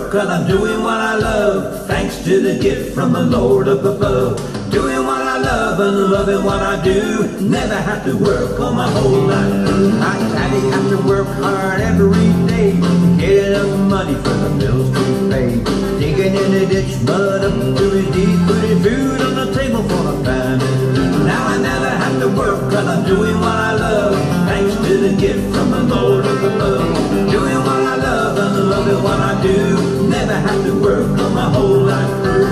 work, 'cause I'm doing what I love, thanks to the gift from the Lord up above. Doing what I love and loving what I do, never have to work all my whole life through. I daddy have to work hard every day, get enough money for the bills to pay. Digging in the ditch, mud up to his knees, putting food on the table for the family. Now I never have to work, 'cause I'm doing what I love, thanks to the gift from the Lord up above. Doing what I love and loving what I do, never have to work all my whole life through.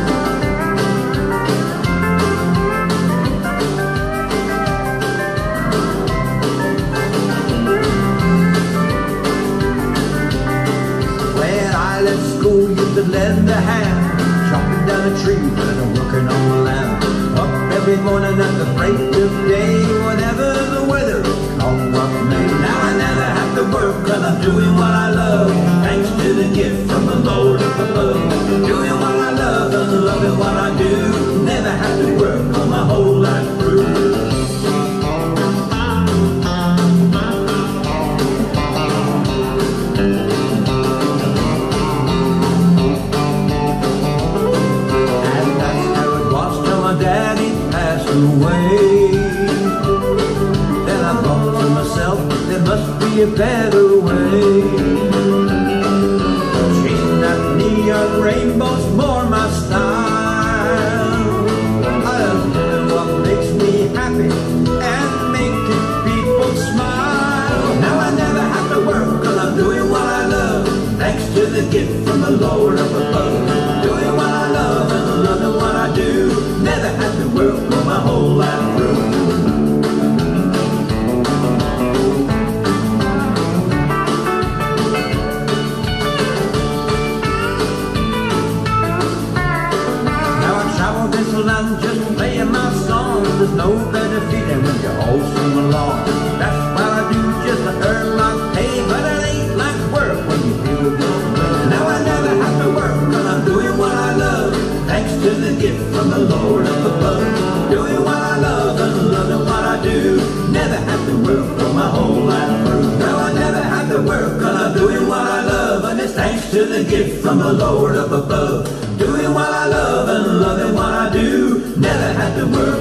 School used to lend a hand, chopping down a tree and working on the land. Up every morning at the break of day, whatever the weather, come what may. Now I never have to work, 'cause I'm doing what I love, thanks to the gift from the Lord up above. Doing what I love and loving what I do, never have to work all my whole life through. Away. Then I thought to myself, there must be a better way. Chasing that neon rainbow's more my style. I'm doing what makes me happy and making people smile. Now I never have to work, 'cause I'm doing what I love, thanks to the gift from the Lord up above. Doing what I love and loving what I do, never have to work all my whole life through. Now I travel this land just playing my songs. There's no better feeling when you all sing along. That's what I do just to earn my pay, but it ain't like work when you feel your way. Now I never have to work, 'cause I'm doing what I love, thanks to the gift from the Lord up above. Doing what I love and loving what I do, never have to work for my whole life through. Now I never have to work, 'cause I'm doing what I love, and it's thanks to the gift from the Lord up above. Doing what I love and loving what I do, never have to work